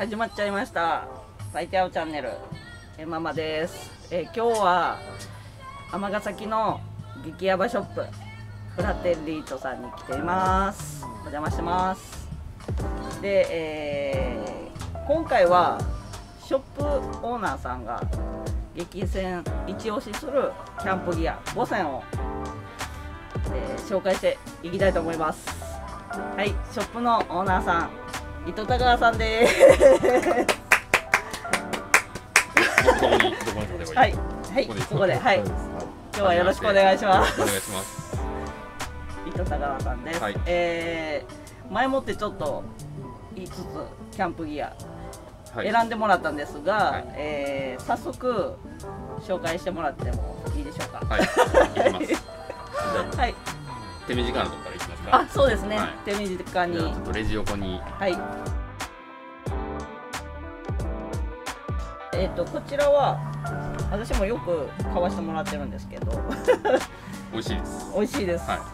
始まっちゃいました。咲いてあうチャンネル、ママです。今日は尼崎の激ヤバショップフラテリートさんに来ています。お邪魔してます。で、今回はショップオーナーさんが激戦一押しするキャンプギア5選を、紹介していきたいと思います。はい、ショップのオーナーさん、糸田川さんです。はい、はい、ここで、はい、今日はよろしくお願いします。 お願いします。 糸田川さんです。 はい、 前もってちょっと5つキャンプギアはい選んでもらったんですが、 はい、 早速紹介してもらってもいいでしょうか。 はい、いきます。 はい。 手短なところからいきますか。 あ、そうですね。 はい、 手短に。 ちょっとレジ横に。 はい。こちらは私もよく買わしてもらってるんですけど美味しいです。 美味しいです。 はい。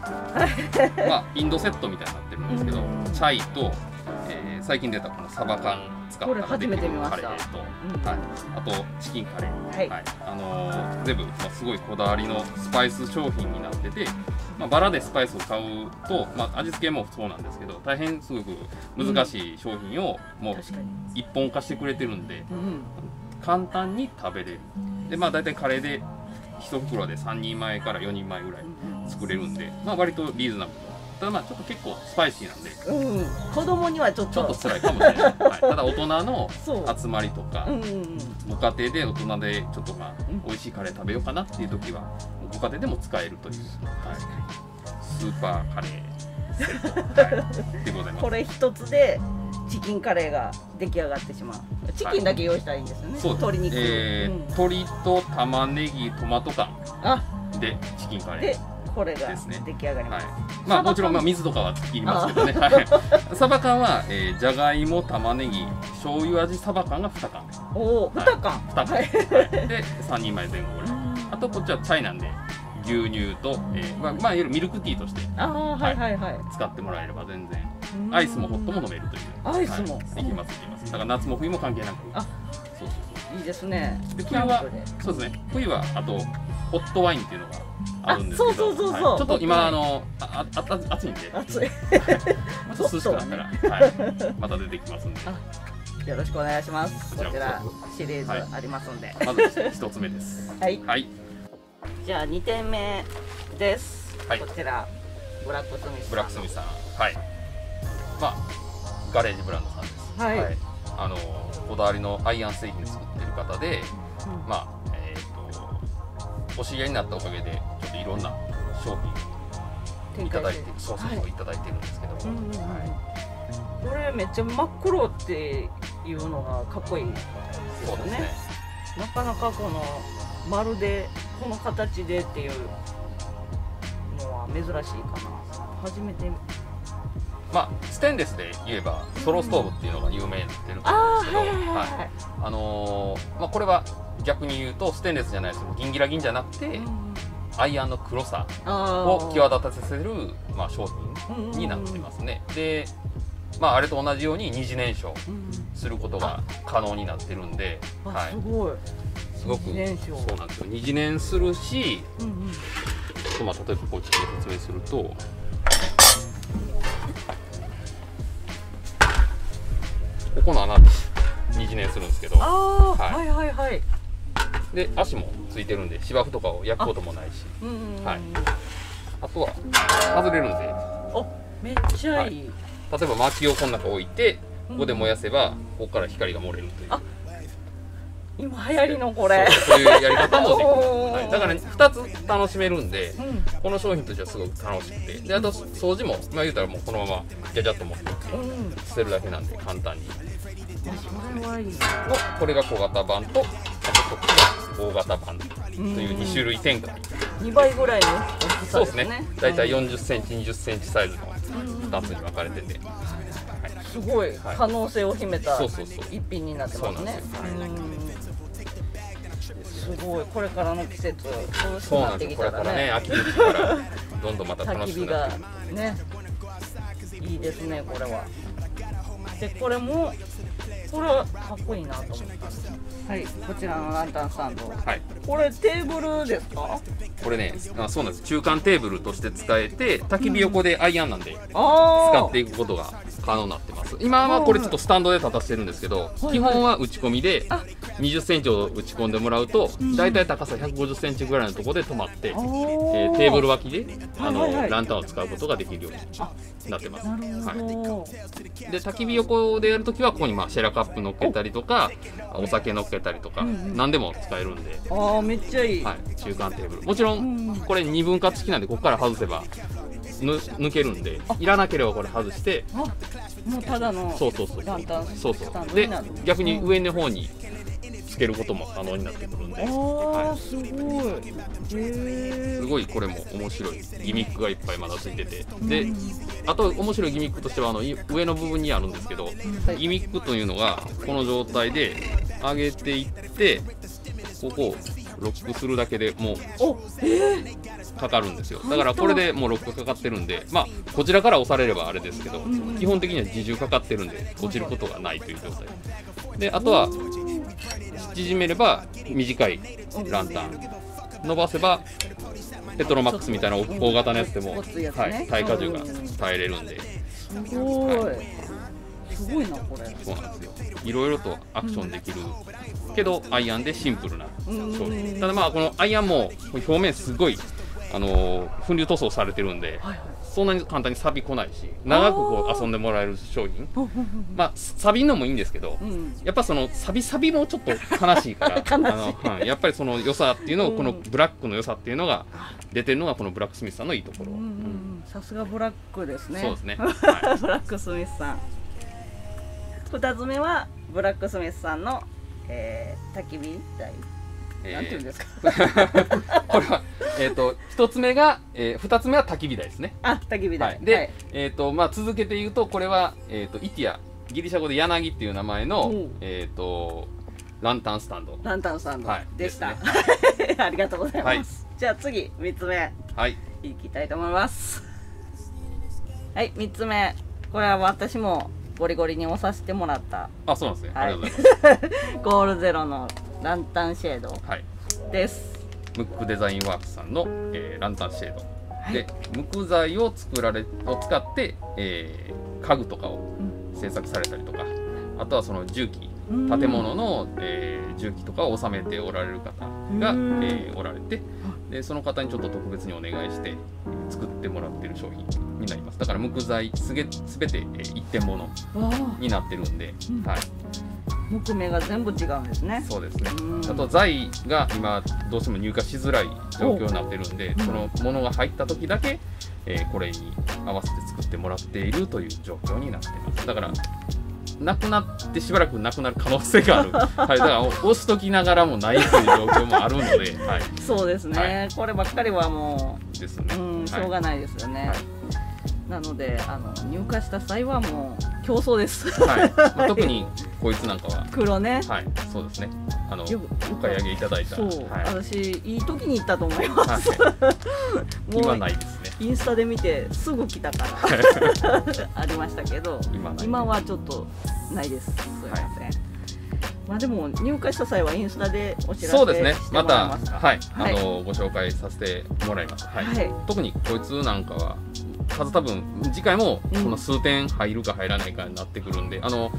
まあインドセットみたいになってるんですけど、チャイと、最近出たこのサバ缶使った初めて見ました。 カレーと、はい、あとチキンカレー、 はい、 はい、全部、すごいこだわりのスパイス商品になってて、バラでスパイスを買うと、味付けもそうなんですけど、大変すごく難しい商品をもう一本化してくれてるんで、簡単に食べれる。で、大体カレーで1袋で3人前から4人前ぐらい作れるんで、割とリーズナブル。ただちょっと結構スパイシーなんで、 子供にはちょっと辛いかもしれない。はい、ただ大人の集まりとか、ご家庭で大人でちょっと美味しいカレー食べようかなっていう時はご家庭でも使えるという、はい、スーパーカレーセット、はい、でございます。 これ一つでチキンカレーが出来上がってしまう。チキンだけ用意したらいいんですよね。そう、鶏肉、 鶏と玉ねぎ、トマト缶でチキンカレーでこれが出来上がります。 もちろん水とかはいりますけどね。サバ缶はじゃがいも、玉ねぎ、醤油味サバ缶が2缶。 おお、2缶。 2缶。で3人前前後ぐらい。あとこっちはチャイなんで牛乳といわゆるミルクティーとして使ってもらえれば全然。アイスもホットも飲めるという。 アイスもいけますいけます。だから夏も冬も関係なく。 そうそう、いいですね。 で冬はそうですね。冬はあとホットワインっていうのがあるんですけど、 そうちょっと今暑いんで、 暑い。 もうちょっと涼しくなったらまた出てきますんで。 よろしくお願いします。こちらシリーズありますんで。 まず1つ目です。 はい。じゃあ2点目です。こちらブラックスミスさん。 ブラックスミスさん。はい。ガレージブランドさんです。 はい。 こだわりのアイアン製品作ってる方で、お知り合いになったおかげでちょっといろんな商品いただいて、いただいてるんですけども、 これめっちゃ真っ黒っていうのがかっこいいですよね。なかなかこのまるでこの形でっていうのは珍しいかな。初めて。 ステンレスで言えばソロストーブっていうのが有名になってると思うんですけど、これは逆に言うとステンレスじゃないですけど、ギンギラギンじゃなくてアイアンの黒さを際立たせる商品になってますね。で、あれと同じように二次燃焼することが可能になってるんで、すごくそうなんですよ。二次燃するし、例えばこっちで説明すると。ここの穴で二次燃するんですけど、で足もついてるんで芝生とかを焼くこともないし、あとは外れるんで、 めっちゃいい。 例えば薪をこの中置いてここで燃やせばここから光が漏れるという、 今流行りのこれそういうやり方もできる。だから2つ楽しめるんで、この商品としてはすごく楽しくて、であと掃除も言うたらもうこのままジャジャッと持って捨てるだけなんで簡単に。これが小型版と、あとこっちが大型版という2種類展開。 2倍ぐらいの大きさですね。そうですね。 だいたい40センチ、20センチサイズの2つに分かれてて、 すごい可能性を秘めた一品になってますね。すごい、これからの季節涼しくなってきたらね、 秋口からどんどんまた楽しくなってくるね。いいですね、これは。でこれもこれはかっこいいなと思ったんです。はい、こちらのランタンスタンド。 はい。 これテーブルですか？ これね、そうなんです。中間テーブルとして使えて、焚き火横でアイアンなんであ使っていくことが可能になってます。今はこれちょっとスタンドで立たせてるんですけど、基本は打ち込みで20センチを打ち込んでもらうと、だいたい高さ150センチぐらいのところで止まって、テーブル脇でランタンを使うことができるようになってます。 なるほど。 はい。で焚き火横でやるときはここにシェラカップ乗っけたりとか、お酒乗っけたりとか、何でも使えるんで。 ああ、めっちゃいい。 はい。中間テーブル。もちろんこれ2分割式なんで、ここから外せば抜けるんで、いらなければこれ外して、 もうただのランタンそうそうで逆に上の方につけることも可能になってくるんで、 はい、すごい、 すごいこれも面白いギミックがいっぱいまだついてて、であと面白いギミックとしては上の部分にあるんですけど、ギミックというのがこの状態で上げていって、ここをロックするだけでもうかかるんですよ。だからこれでもうロックかかってるんで、こちらから押されればあれですけど、基本的には自重かかってるんで落ちることがないという状態で、あとは縮めれば短いランタン、伸ばせばペトロマックスみたいな大型のやつでも、耐荷重が耐えれるんで、 すごい、すごいなこれ。 そうなんですよ。いろいろとアクションできるけどアイアンでシンプルな商品。ただこのアイアンも表面すごい粉流塗装されてるんで、そんなに簡単に錆びこないし、長く遊んでもらえる商品。錆びんのもいいんですけど、やっぱそのサビもちょっと悲しいからやっぱりその良さっていうのを、このブラックの良さっていうのが出てるのがこのブラックスミスさんのいいところ。 さすがブラックですね。 そうですね。 ブラックスミスさん。2つ目はブラックスミスさんの焚き火台。なんていうんですか。 これは1つ目が2つ目は焚き火台ですね。 焚き火台。 で続けて言うと、これはイティア、ギリシャ語で柳っていう名前のランタンスタンド。 ランタンスタンドでした。ありがとうございます。じゃあ次3つ目いきたいと思います。はい、3つ目、これは私もゴリゴリに押させてもらった。 あ、そうなんですね。ありがとうございます。 ゴールゼロのランタンシェードです。 ムックデザインワークスさんのランタンシェードで、木材を使って家具とかを制作されたりとか、あとはその重機、建物の重機とかを収めておられる方がおられて、でその方にちょっと特別にお願いして作ってもらってる商品になります。だから木材すべて一点物になってるんで、 木目が全部違うんですね。 そうですね。あと材が今どうしても入荷しづらい状況になってるんで、そのものが入った時だけこれに合わせて作ってもらっているという状況になっています。だからなくなってしばらくなくなる可能性がある。だから押しときながらもないという状況もあるので、 そうですね。こればっかりはもうですね。 しょうがないですよね。なので入荷した際はもう競争です。 特にこいつなんかは黒ね。 そうですね。お買い上げいただいた。 そう、私いい時に行ったと思います。 今ないですね。 インスタで見てすぐ来たからありましたけど、今はちょっとないです。すいません。でも入荷した際はインスタでお知らせしてもらいますか。 またご紹介させてもらいます。特にこいつなんかは多分次回もこの数点入るか入らないかになってくるんで、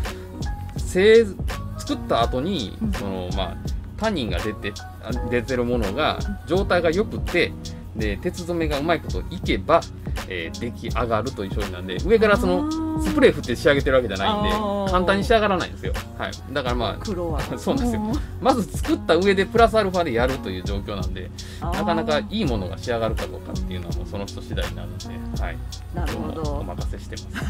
作った後にタニンが出てるものが状態が良くて、で鉄染めがうまいこといけば出来上がるという商品なんで、上からそのスプレー振って仕上げてるわけじゃないんで簡単に仕上がらないんですよ。だから黒はそうなんですよ。まず作った上でプラスアルファでやるという状況なんで、なかなかいいものが仕上がるかどうかっていうのはもうその人次第になるんで、 なるほど、 お任せしてます。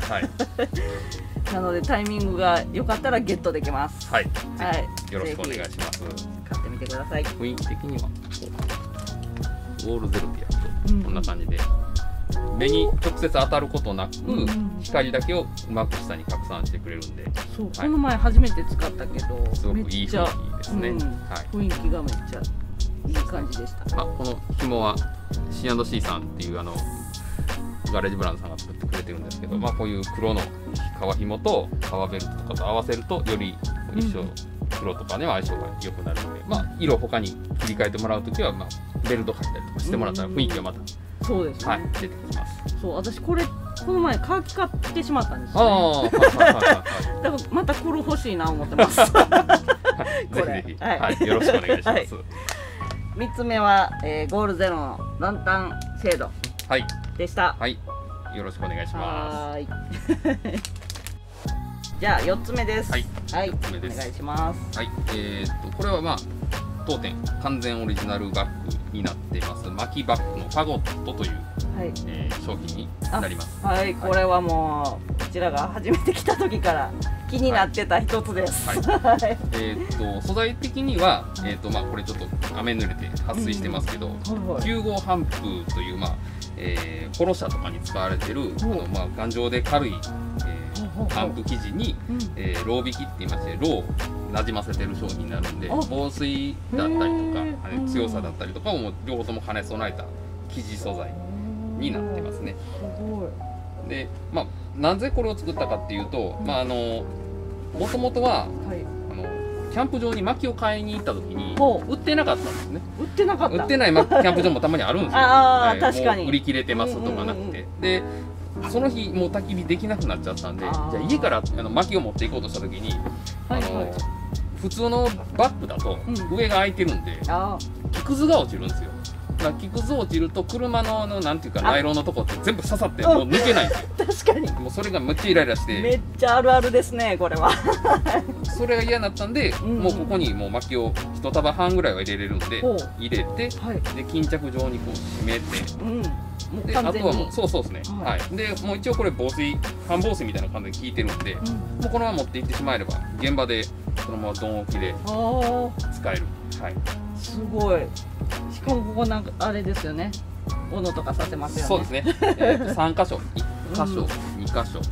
なのでタイミングが良かったらゲットできます。 よろしくお願いします。 買ってみてください。 雰囲気的にはウォールゼロでやるとこんな感じで、目に直接当たることなく光だけをうまく下に拡散してくれるんで、 この前初めて使ったけどすごくいい雰囲気ですね。 雰囲気がめっちゃいい感じでした。 この紐は C&C さんっていうガレージブランドさんが作ってくれてるんですけど、まあ、こういう黒の革紐と革ベルトとかと合わせるとより一生黒とかには相性が良くなるので、まあ、色を他に切り替えてもらうときは、まあ、ベルト買ったりとかしてもらったら雰囲気がまた、 そうですね、 はい、出てきます。 そう私この前カーキ買ってしまったんですああ、 よね。 はいはいはいはい。 だからまた黒欲しいな思ってます。 ぜひぜひ、 はいはい、よろしくお願いします。 はい3つ目は、ゴールゼロのランタンシェードはい、 でした。 はい、よろしくお願いしまはーい。じゃあ4つ目です。 はい、 はい、 四つ目ですお願いします。 す。はい、これはまあ当店完全オリジナルバッグになっています巻きバッグのファゴットという、 はい、 商品になります。 はい、これはもうこちらが初めて来た時から気になってた一つです。 はいはい素材的には、まあ、これちょっと雨濡れて撥水してますけど、9号帆布という、まあポロシャとかに使われてるまあ、頑丈で軽い、帆布生地に、ロー引きって言いましてローをなじませてる商品になるんで、防水だったりとか強さだったりとかを両方とも兼ね備えた生地素材になってますね。 すごい。 で、まあ、なぜこれを作ったかっていうと、まあ、もともとは、 はい、 キャンプ場に薪を買いに行った時に売ってなかったんですね。 売ってなかった。 売ってないキャンプ場もたまにあるんですよ。 ああ、確かに。 売り切れてますとかなくて、でその日もう焚き火できなくなっちゃったんで、じゃあ家から薪を持っていこうとした時に、普通のバッグだと上が開いてるんで、木くずが落ちるんですよ。だから木くず落ちると車のなんていうかナイロンのとこって全部刺さってもう抜けないんですよ。 確かに。 もうそれがめっちゃイライラして。 めっちゃあるあるですねこれは。 それが嫌になったんで、もうここにもう薪を1束半ぐらいは入れれるんで入れて、で巾着状にこう締めて、であとはもうそうですね、はい、でもう一応これ防水半防水みたいな感じで効いてるんで、もうこのまま持って行ってしまえれば現場でそのままドン置きで使える。はい、 すごい。しかもここなんかあれですよね、斧とかさせますよね。 そうですね、3箇所1箇所、2箇所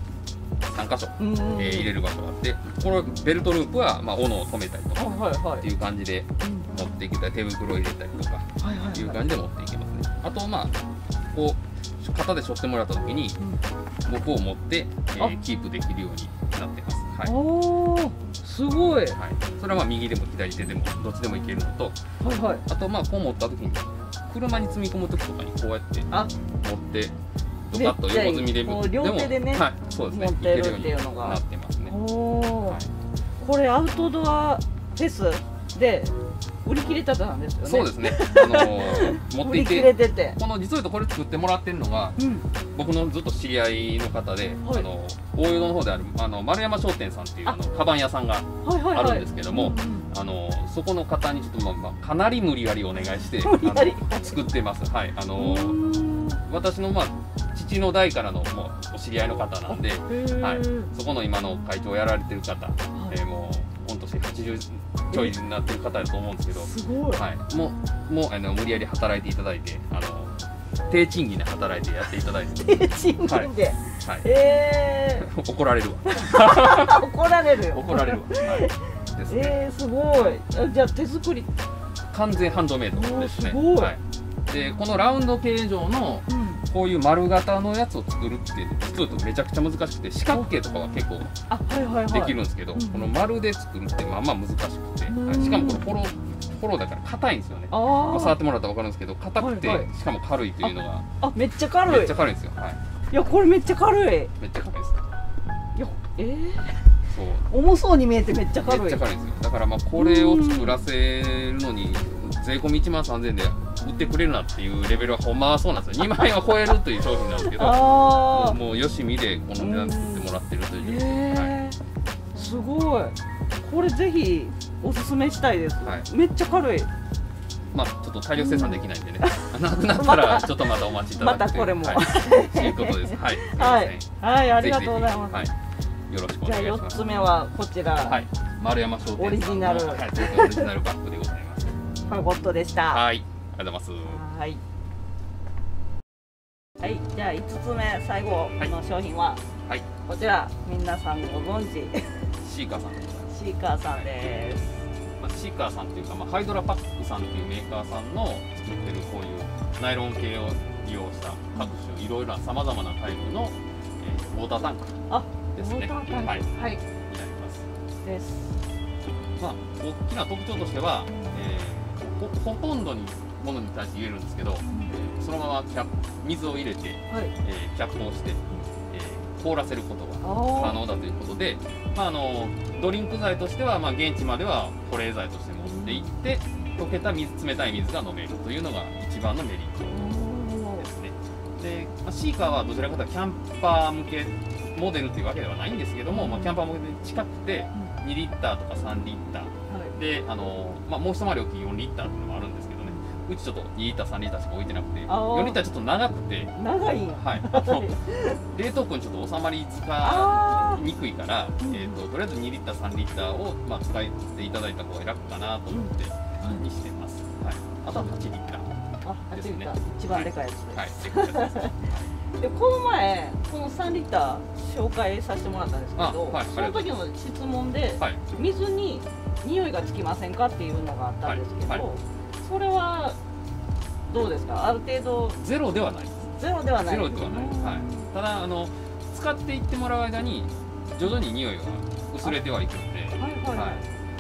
3箇所、入れる場所があって、このベルトループは、まあ、斧を止めたりとかっていう感じで持っていけたり、手袋を入れたりとかっていう感じで持っていけますね。あとまあこう肩で背負ってもらった時に僕を持って、キープできるようになってます。はい、 おー、すごい。はい、 それはまあ右でも左手でもどっちでもいけるのと、あとまあこう持った時に車に積み込む時とかにこうやって持ってドカッと横積みでも両手でね、 はい、そうですね、 持ってるっていうのがなってますね。 これアウトドアフェスで売り切れたなんですよね。 そうですね。持っていて、この実を言うとこれ作ってもらってるのが、僕のずっと知り合いの方で、大淀の方である丸山商店さんっていうカバン屋さんがあるんですけども、そこの方にちょっとかなり無理やりお願いして作ってます。はい、私の父の代からのもうお知り合いの方なんで、はい、そこの今の会長をやられてる方、もう御年80ちょいになってる方だと思うんですけど、はい、もう無理やり働いていただいて、低賃金で働いてやっていただいて、 低賃金で、 怒られるわ。 怒られるよ。 怒られるわ。ですね。 すごい。じゃあ手作り。 完全ハンドメイドですね。はい。でこのラウンド形状のこういう丸型のやつを作るって実は言うとめちゃくちゃ難しくて、四角形とかは結構できるんですけど、この丸で作るってまあまあ難しくて、しかもこのフォローだから硬いんですよね。触ってもらったら分かるんですけど、硬くてしかも軽いというのが、 めっちゃ軽い。 めっちゃ軽いんですよ。はい。 いやこれめっちゃ軽い。 めっちゃ軽いです。 いやそう重そうに見えてめっちゃ軽い。 めっちゃ軽いんですよ。だからまあこれを作らせるのに税込み1万3000円で売ってくれるなっていうレベルはほんまはそうなんですよ。2万円は超えるという商品なんですけど、もうよしみでこの値段で作ってもらってるという。 すごい。これぜひおすすめしたいです。めっちゃ軽い。 まあちょっと大量生産できないんでね、なくなったらちょっとまたお待ちいただいて、 またこれもということです。はいはい、ありがとうございます。 よろしくお願いします。 じゃあ4つ目はこちら、 丸山商店さんのオリジナルバッグでございます。 ファゴットでした。 はい、ありがとうございます。 はい、じゃあ5つ目最後の商品はこちら、皆さんご存知シーカーさん。 シーカーさんです。 シーカーさんっていうか、ハイドラパックさんっていうメーカーさんの作ってるこういうナイロン系を利用した各種いろいろなさまざまなタイプの、ウォータータンクですね。 ウォータータンク、 はい、になはい、 りますです。 まあ、大きな特徴としては、ほとんどにものに対して言えるんですけど、そのまま水を入れて、 はい、 キャップをして、凍らせることが可能だということで、まあ、ドリンク剤としては、まあ、現地までは保冷剤として持っていって溶けた水、冷たい水が飲めるというのが一番のメリットですね。で、まあ、シーカーはどちらかというとキャンパー向けモデルというわけではないんですけども、まあ、キャンパー向けに近くて2リッターとか3リッターで、まあ、もう一回り大きい4リッターっていうのもあるんですけどね、うちちょっと2リッター3リッターしか置いてなくて、4リッターちょっと長くて長いんや、 はい、冷凍庫にちょっと収まりつかにくいから、とりあえず2リッター3リッターを、まあ、使っていただいた方が楽かなと思ってにしてます、はい、あとは8リッターですね。 一番でかいやつで、 はい、でかいやつです。 でこの前この3リッター紹介させてもらったんですけど、 はい、 その時の質問で、 はい、 水に匂いがつきませんかっていうのがあったんですけど、 はいはい、 それはどうですか？ある程度ゼロではないです。 ゼロではない。 ゼロではない。はい。ただ使っていってもらう間に徐々に匂いが薄れてはいくので、 はいはい、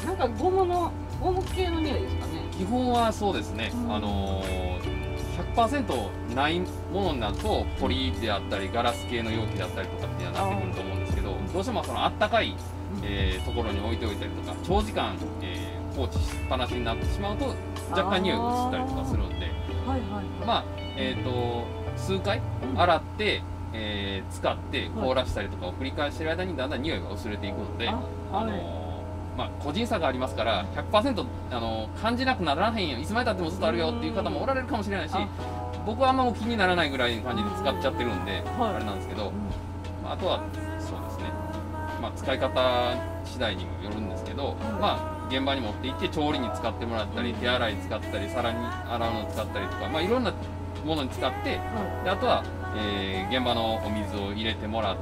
なんかゴム系の匂いですかね。 基本はそうですね。100% ないものになるとポリであったりガラス系の容器だったりとかっていうのはなってくると思うんですけど、どうしてもそのあったかい、ところに置いておいたりとか長時間、放置しっぱなしになってしまうと若干匂いが移ったりとかするので、まあ数回洗って、使って凍らしたりとかを繰り返している間にだんだん匂いが薄れていくので、まあ、個人差がありますから 100% 感じなくならへんよ、いつまでたってもずっとあるよっていう方もおられるかもしれないし、僕はあんまもう気にならないぐらいの感じで使っちゃってるんで、あれなんですけど、まあ、あとはそうですね、まあ、使い方次第にもよるんですけど、まあ、現場に持って行って調理に使ってもらったり手洗い使ったり皿に洗うの使ったりとか、まあ、いろんなものに使って、であとは、現場のお水を入れてもらって、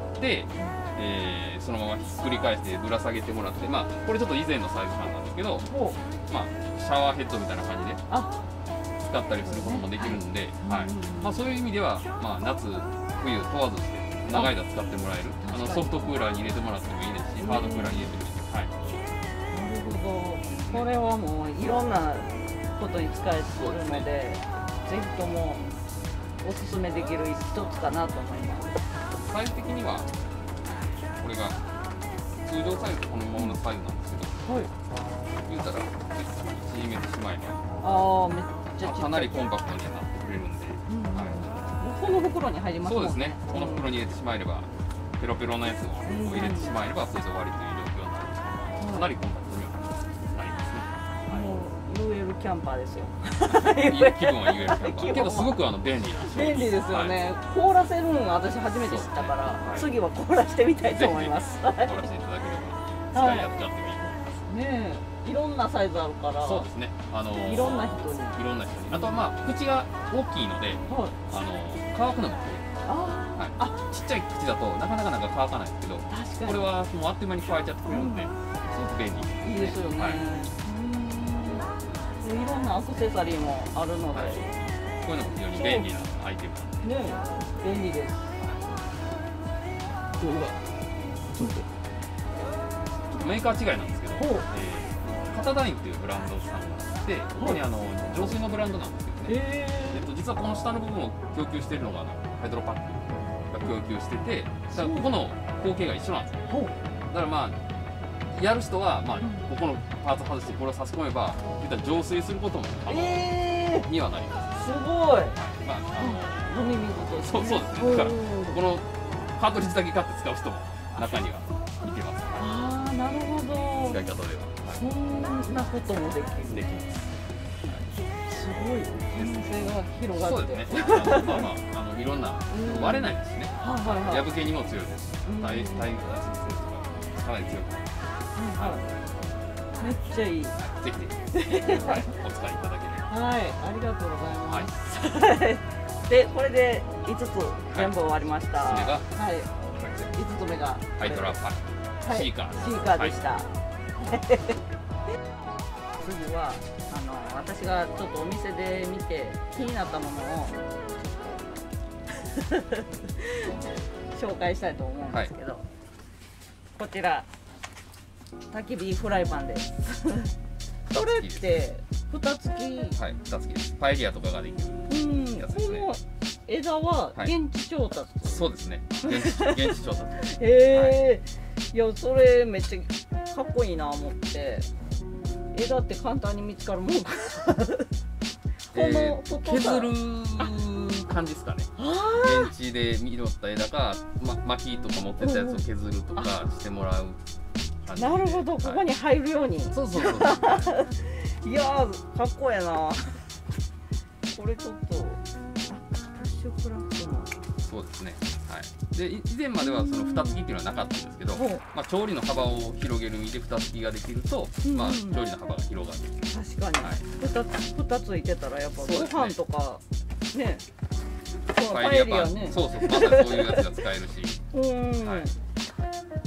そのままひっくり返してぶら下げてもらって、まあ、これちょっと以前のサイズ感なんですけど、まあ、シャワーヘッドみたいな感じで使ったりすることもできるんで、はい、まあ、そういう意味では、まあ、夏冬問わずして長い間使ってもらえる、ソフトクーラーに入れてもらってもいいですし、ハードクーラーに入れてもいいです。はい、 なるほど。これはもういろんなことに使えるので、ぜひともおすすめできる一つかなと思います。 サイズ的にはこれが通常サイズとこのままのサイズなんですけど、言うたら縮めてしまえばめっちゃちっちゃい、 かなりコンパクトになってくれるんで、 この袋に入りますもんね。 そうですね、この袋に入れてしまえればペロペロのやつを入れてしまえればそれで終わりという状況になるんですけど、かなりコンパクトにはなりますね。 もう UL キャンパーですよ。 気分は UL キャンパーけどすごく便利な商品。 便利ですよね。凍らせるの私初めて知ったから、次は凍らしてみたいと思います。 凍らせていただければ使いやすくなってもいいと思います。 ねえ、いろんなサイズあるから。 そうですね。 いろんな人に。 あとはまあ口が大きいので、乾くのもちっちゃい口だとなかなか乾かないですけど、これはもうあっという間に乾いちゃってくれるので、すごく便利。 いいですよね。いろんなアクセサリーもあるので、 こういうのも非常に便利なアイテムなんで。 便利です。 ちょっとメーカー違いなんですけど、カタダインっていうブランドさんがあって、ここに浄水のブランドなんですけどね、実はこの下の部分を供給しているのがハイドロパックが供給してて、だからここの光景が一緒なんですよ。だからまあやる人は、まあ、ここのパーツ外してこれを差し込めば言ったら浄水することも可能にはなります。 すごい。 まあ飲み水とそうですね。だからこのカートリッジだけ買って使う人も中にはいてます。 ああ、なるほど。 使い方では。 そんなこともできる。 できます。 すごい可能性が広がって。 そうですね。まあまあいろんな割れないですね。破けにも強いですし、耐熱性とかかなり強くない。 めっちゃいい。ぜひお使いいただければ。 はい、ありがとうございます。で、これで5つ全部終わりました。 5 つ目がハイドラパック、シーカーでした。次は私がちょっとお店で見て気になったものを紹介したいと思うんですけど、こちら焚き火フライパンです。それって蓋付き。 はい、蓋付きです。パエリアとかができるやつですね。 この枝は現地調達、 そうですね。現地調達。 いや、それめっちゃかっこいいな思って。枝って簡単に見つかるもんかな。 削る感じですかね。現地で実った枝か、薪とか持ってたやつを削るとかしてもらう感じで。 なるほど、ここに入るように。 そうそうそう。 いやー、かっこええな。これちょっとプッシュクラフトの。 そうですね。はい。で以前まではその蓋付きっていうのはなかったんですけど、調理の幅を広げる意味で蓋付きができると、調理の幅が広がる。 確かに。蓋ついてたらやっぱご飯とかね。 パエリアね。そうそう。まさにそういうやつが使えるし。 はい。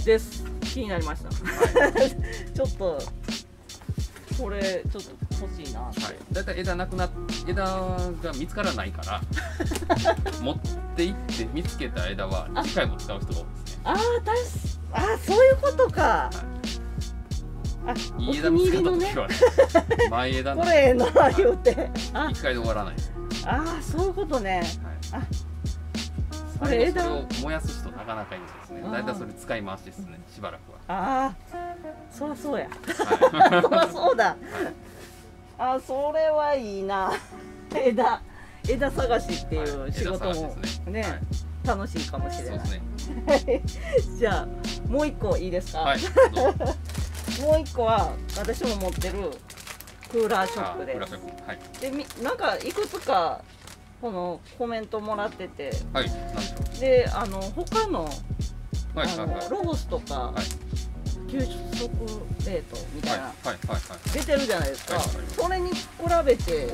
です。気になりました。ちょっとこれちょっと欲しいな。はい。 だいたい枝が見つからないから持って行って見つけた枝は次回も使う人が多いですね。 そういうことか。 いい枝見つかった時は前枝これええな言うて一回で終わらない。 そういうことね。 これ枝を燃やす人なかなかいるんですね。だいたいそれ使い回しですね、しばらくは。 そりゃそうや。そりゃそうだ。それはいいな。枝探しっていう仕事もね、楽しいかもしれない。じゃあもう一個いいですか。もう一個は私も持ってるクーラーショックで。でなんかいくつかこのコメントもらってて、で他のロゴスとか急速冷凍みたいな出てるじゃないですか。それに比べて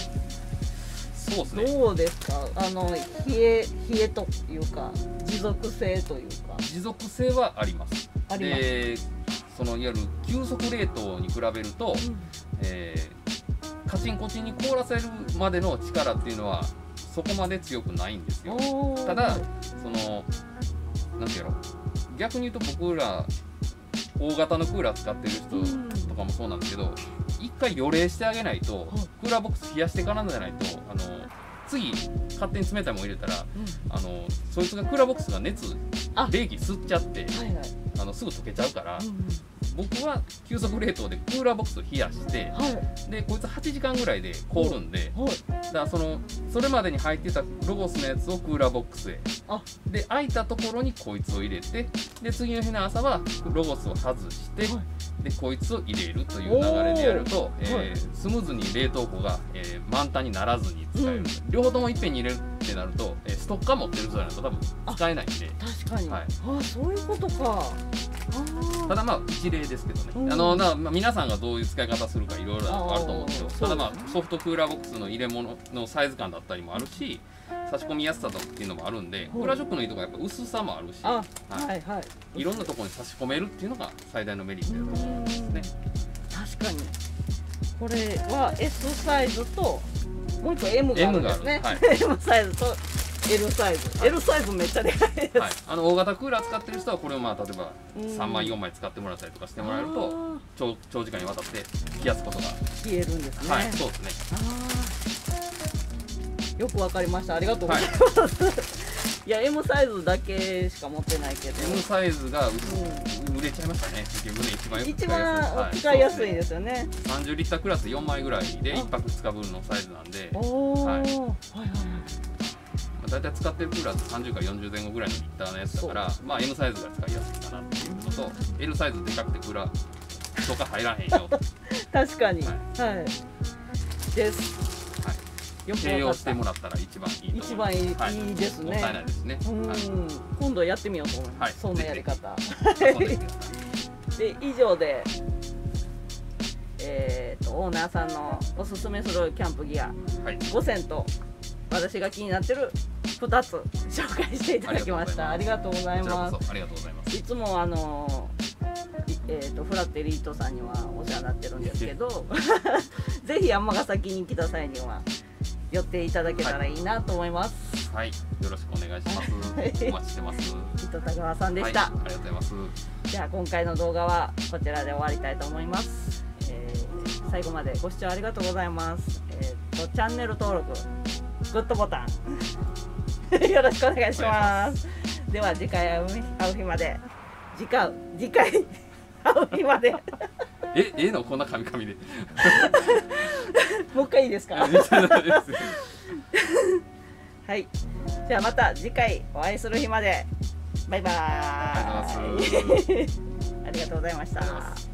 どうですか。冷えというか持続性というか。 持続性はあります。そのいわゆる急速冷凍に比べると、カチンコチンに凍らせるまでの力っていうのはそこまで強くないんですよ。ただそのなんていうの、逆に言うと僕ら大型のクーラー使ってる人とかもそうなんですけど、一回予冷してあげないと、クーラーボックス冷やしてからじゃないと次勝手に冷たいもの入れたら、そいつがクーラーボックスが冷気吸っちゃってすぐ溶けちゃうから、僕は急速冷凍でクーラーボックスを冷やして、でこいつ8時間ぐらいで凍るんで、だからそれまでに入ってたロゴスのやつをクーラーボックスへ、で空いたところにこいつを入れて、で次の日の朝はロゴスを外して、でこいつを入れるという流れでやると、スムーズに冷凍庫が、満タンにならずに使える。両方ともいっぺんに入れるってなると、ストッカー持ってる人じゃないと多分使えないんで。 確かに、そういうことか。 ただ一例ですけどね、皆さんがどういう使い方するかいろいろあると思うんですよ。ただソフトクーラーボックスの入れ物のサイズ感だったりもあるし、差し込みやすさっていうのもあるんで、クーラーショックのいいところはやっぱ薄さもあるし、いろんなところに差し込めるっていうのが最大のメリットだと思うんですね。 確かにこれは S サイズともう一個 M があるんですね。M サイズとL サイズ、L サイズめっちゃでかいです。 大型クーラー使ってる人はこれを例えば3枚4枚使ってもらったりとかしてもらえると、長時間にわたって冷やすことが冷えるんですね。 そうですね。 よくわかりました。ありがとうございます。いや M サイズだけしか持ってないけど、 M サイズが売れちゃいましたね。結局ね、 一番使いやすいですよね。 30リッタークラス4枚ぐらいで1泊2日分のサイズなんで、だいたい使ってるクーラーって30から40前後ぐらいのリッターのやつだから、M サイズが使いやすいかなっていうのと、L サイズでかくてクーラーとか入らへんよ。 確かに、です。 併用してもらったら一番いいと思います。 一番いいですね。 もったいないですね。 今度やってみようと思います。そんなやり方。で以上でオーナーさんのおすすめするキャンプギア5選と私が気になってる2つ紹介していただきました。ありがとうございます。 ありがとうございます。 いつもフラットエリートさんにはお世話になってるんですけどぜひ尼崎に来た際には寄っていただけたらいいなと思います。 はい、よろしくお願いします。お待ちしてます。 糸田川さんでした、 はい、ありがとうございます。 じゃあ今回の動画はこちらで終わりたいと思います。最後までご視聴ありがとうございます。チャンネル登録、グッドボタンよろしくお願いします。では次回会う日まで、次回会う日までのこんなカミカミでもう一回いいですかはい、じゃあまた次回お会いする日まで、バイバーイありがとうございました。